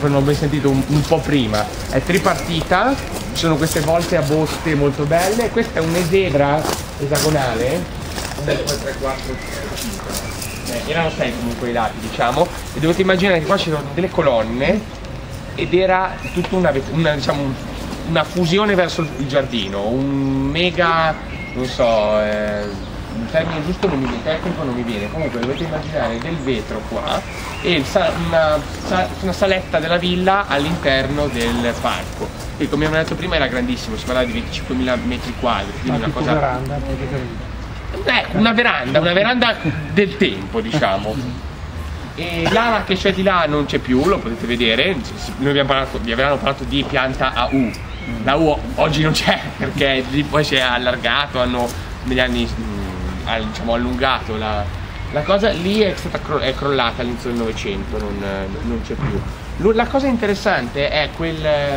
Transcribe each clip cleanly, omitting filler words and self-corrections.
Non ho mai sentito un po' prima, è tripartita, ci sono queste volte a botte molto belle, questa è un'esebra esagonale, 1, 2, 3, 4, 5, erano 6 comunque i lati diciamo, e dovete immaginare che qua c'erano delle colonne ed era tutta diciamo, una fusione verso il giardino, un mega, non so, il termine giusto non mi viene, tecnico non mi viene, comunque dovete immaginare del vetro qua e una saletta della villa all'interno del parco, che come abbiamo detto prima era grandissimo, si parlava di 25.000 metri quadri, quindi una cosa... veranda, una veranda del tempo diciamo. E l'ala che c'è di là non c'è più, lo potete vedere, noi vi avevamo parlato di pianta a U, la U oggi non c'è perché poi si è allargato, hanno negli anni diciamo allungato la cosa, lì è crollata all'inizio del Novecento, non c'è più. La cosa interessante è quel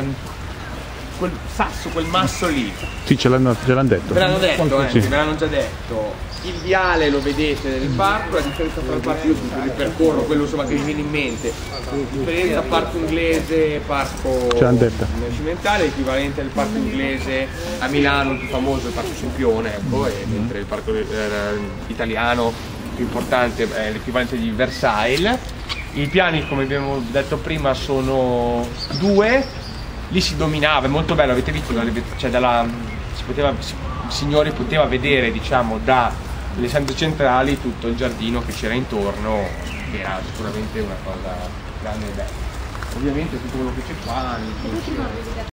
sasso, quel masso lì. Sì, ce l'hanno detto. Ve l'hanno detto, sì. Ve l'hanno già detto. Il viale lo vedete nel parco, la differenza tra il parco, io ripercorro quello insomma che mi viene in mente. La differenza parco inglese, parco cimentale, l'equivalente del parco inglese a Milano, il più famoso è il parco Sempione, ecco, mentre il parco italiano più importante è l'equivalente di Versailles. I piani, come abbiamo detto prima, sono 2, lì si dominava, è molto bello, avete visto, cioè il signore poteva vedere diciamo dalle stanze centrali tutto il giardino che c'era intorno, che era sicuramente una cosa grande e bella. Ovviamente tutto quello che c'è qua